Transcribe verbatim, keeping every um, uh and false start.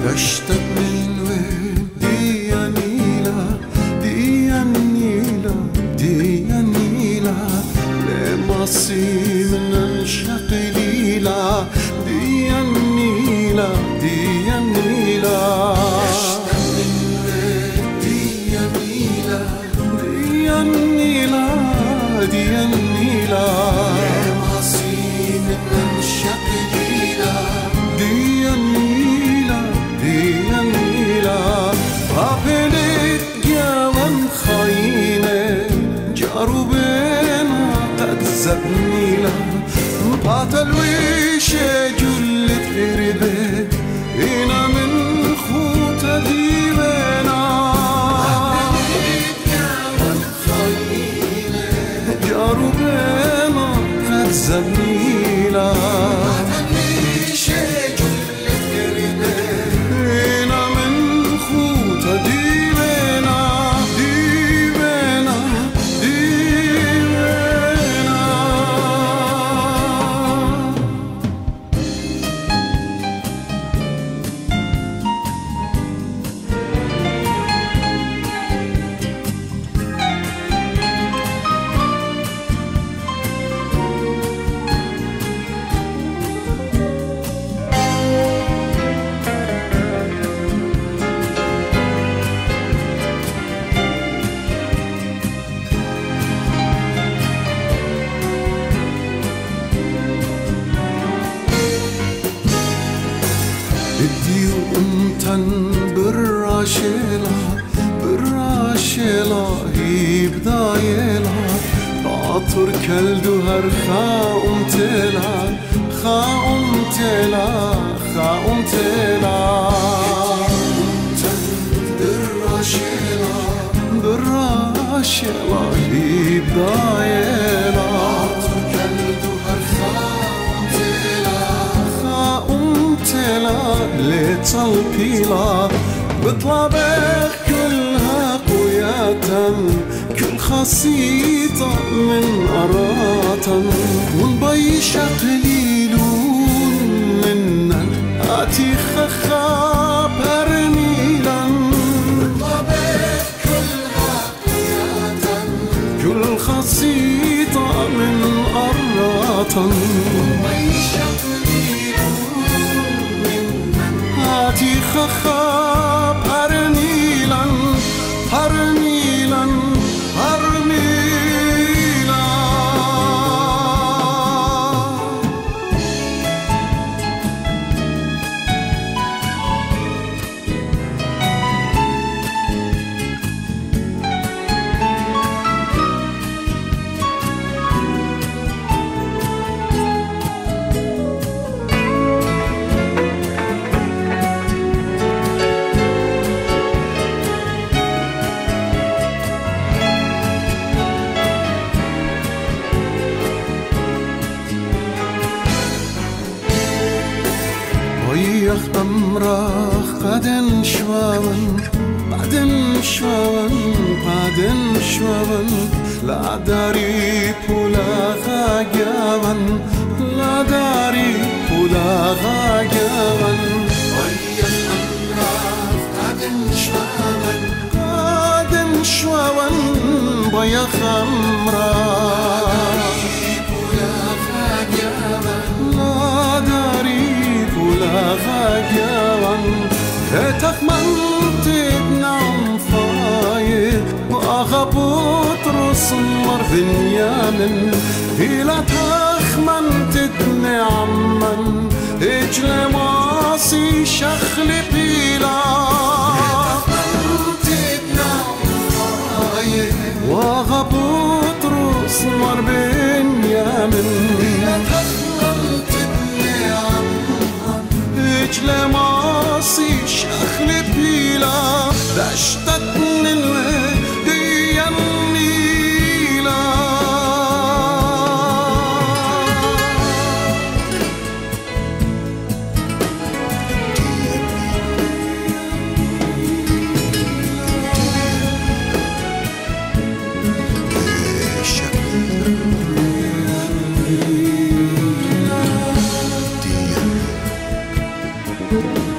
دشتت من وين دي يا نيلة دي يا نيلة دي يا نيلة لمصي من انشق ليلة دي يا نيلة دي يا نيلة دشتت من وين دي يا نيلة دي يا نيلة دي يا نيلة لمصي من انشق ليلة دي يا نيلة دي يا نيلة قابلت جوان خاينة جارو بينا قد زبنيلة باطل ويشة جلت قربة إنا من خوطة ديبنا قابلت جوان خاينة جارو بينا قد زبنيلة بدي وانتن بالراشلة بالراشلة هي بدايلة بعطر كالدهر خاومتلا خاومتلا خاومتلا انتن بالراشلة بالراشلة هي بدايلة بعطر كالدهر خاومتلا خاومتلا لتصلبيلا بطلبك كلها قوياتا كل خصيطة من أراتا ونبيش قليلون منا آتي خخاب هرميلا بطلبك كلها قوياتا كل خصيطة من أراتا ونبيش هاتي خخاب هرميلا هرميلا هرميلا ويخ أمراخ قدن شواون بعدن شواون بعدن شواون لا داري بولا غاجاون لا داري بولا غاجاون ويخ أمراخ قدن شواون قدن شواون ويخ أمراخ بولا غاجاون لا داري لا غاجاون تخمنت بنعم فايق وأغبط رص مر بنيامن إلى تخمنت بنعمن إجل ماسي شخل بيلا تخمنت بنعم فايق وأغبط رص مر بنيامن إلى تخمنت لماسي شخل بيلا دشتت من ودي النيلة Thank you.